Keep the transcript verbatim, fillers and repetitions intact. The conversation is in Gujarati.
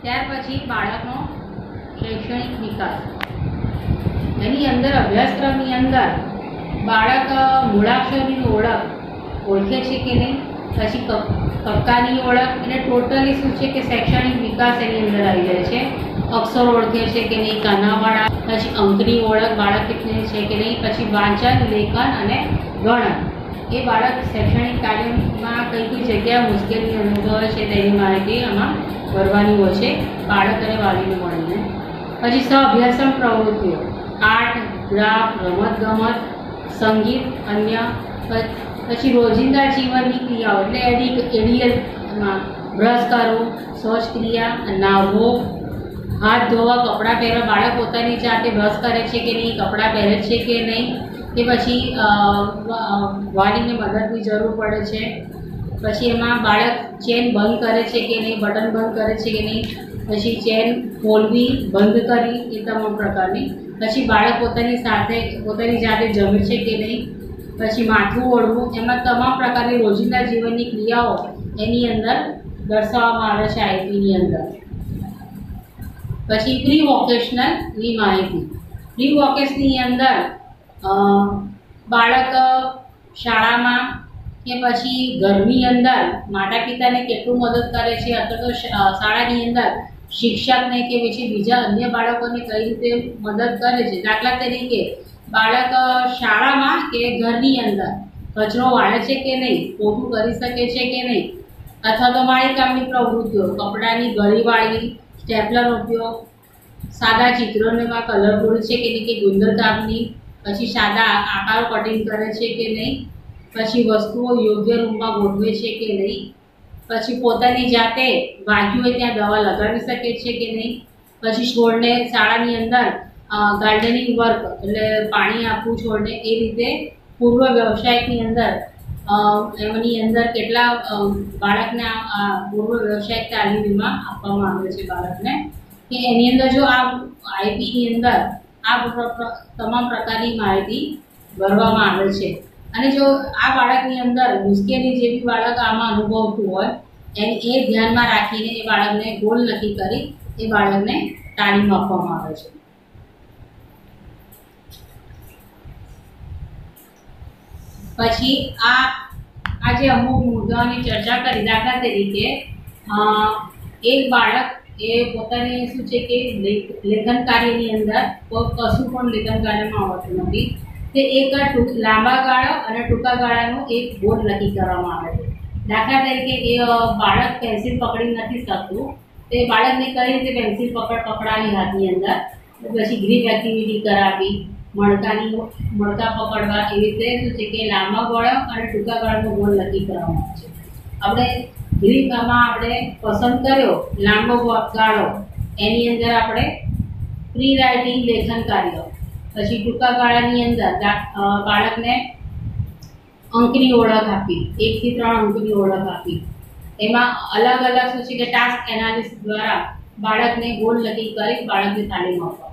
ત્યાર પછી બાળકનો શૈક્ષણિક વિકાસ, એની અંદર અભ્યાસક્રમની અંદર બાળક મૂળાક્ષરની ઓળખ ઓળખે છે કે નહીં, પછી કક્કાની ઓળખ, અને ટોટલી શું છે કે શૈક્ષણિક વિકાસ એની અંદર આવી જાય છે. અક્ષર ઓળખે છે કે નહીં, કાનાવાળા, પછી અંકની ઓળખ બાળક કેટલી છે કે નહીં, પછી વાંચન, લેખન અને ગણન. એ બાળક શૈક્ષણિક કાર્યમાં કઈ કઈ જગ્યાએ મુશ્કેલી અનુભવે છે તેની માહિતી આમાં ભરવાની હોય છે બાળક અને વાલીને મળીને. પછી સહ અભ્યાસક્રમ પ્રવૃત્તિઓ, આર્ટ, ગ્રાફ, રમતગમત, સંગીત, અન્ય. પછી રોજિંદા જીવનની ક્રિયાઓ એટલે એડી એડિયલમાં બ્રશ કરવું, શૌચક્રિયા, નાહવો, હાથ ધોવા, કપડાં પહેરવા. બાળક પોતાની જાતે બ્રશ કરે છે કે નહીં, કપડાં પહેરે છે કે નહીં, કે પછી વાલીને મદદની જરૂર પડે છે. પછી એમાં બાળક ચેન બંધ કરે છે કે નહીં, બટન બંધ કરે છે કે નહીં, પછી ચેન ખોલવી, બંધ કરી, એ તમામ પ્રકારની. પછી બાળક પોતાની સાથે પોતાની જાતે જમે છે કે નહીં, પછી માથું ઓળવું. એમાં તમામ પ્રકારની રોજિંદા જીવનની ક્રિયાઓ એની અંદર દર્શાવવામાં આવે છે આઈપીની અંદર. પછી પ્રી વોકેશનલની માહિતી. પ્રી વોકેશનની અંદર બાળક શાળામાં કે પછી ઘરની અંદર માતા પિતાને કેટલું મદદ કરે છે, અથવા તો શાળાની અંદર શિક્ષકને કે પછી બીજા અન્ય બાળકોને કઈ રીતે મદદ કરે છે. દાખલા તરીકે બાળક શાળામાં કે ઘરની અંદર કચરો વાળે છે કે નહીં, પોતું કરી શકે છે કે નહીં, અથવા તો માળીકામની પ્રવૃત્તિઓ, કપડાની ગળીવાળી, સ્ટેપલર ઉપયોગ, સાદા ચિત્રોમાં કલર પૂરે છે કે નહીં, કે ગુંદર કામની, પછી સાદા આકારો કટિંગ કરે છે કે નહીં, પછી વસ્તુઓ યોગ્ય રૂમમાં ગોઠવે છે કે નહીં, પછી પોતાની જાતે વાગ્યું હોય ત્યાં દવા લગાવી શકે છે કે નહીં, પછી છોડને શાળાની અંદર ગાર્ડનિંગ વર્ક એટલે પાણી આપવું છોડને, એ રીતે પૂર્વ વ્યવસાયની અંદર એમની અંદર કેટલા બાળકને પૂર્વ વ્યવસાયિક તાલીમમાં આપવામાં આવે છે બાળકને, કે એની અંદર જો આ આઈપીની અંદર આ તમામ પ્રકારની માહિતી ભરવામાં આવે છે. અને જો આ બાળકની અંદર મુશ્કેલી જેવી બાળક આમાં અનુભવતું હોય એને એ ધ્યાનમાં રાખીને એ બાળકને ગોલ નક્કી કરી એ બાળકને તાલીમ આપવામાં આવે છે. પછી આ આજે અમુક મુદ્દાઓની ચર્ચા કરી. દાખલા તરીકે એક બાળક એ પોતાને શું છે કે લેખન કાર્યની અંદર કશું પણ લેખન કાર્યમાં આવતું નથી, તે એક લાંબા ગાળા અને ટૂંકા ગાળાનો એક ગોલ નક્કી કરવામાં આવે છે. દાખલા તરીકે એ બાળક પેન્સિલ પકડી નથી શકતું, તે બાળકને કઈ રીતે પેન્સિલ પકડ પકડાવી હાથની અંદર, પછી ગ્રીપ એક્ટિવિટી કરાવી, મણકાની મણકા પકડવા, એવી રીતે શું છે કે લાંબા ગાળા અને ટૂંકા ગાળાનો ગોલ નક્કી કરવામાં આવે છે. આપણે ગ્રીપમાં આપણે પસંદ કર્યો લાંબો ગાળો, એની અંદર આપણે પ્રી રાઇટિંગ લેખન કાર્ય. પછી ટૂંકા ગાળાની અંદર બાળકને અંકની ઓળખ આપી, એકથી ત્રણ અંકની ઓળખ આપી. એમાં અલગ અલગ શું છે કે ટાસ્ક એનાલિસિસ દ્વારા બાળકને ગોલ નક્કી કરી બાળકને તાલીમ આપવા.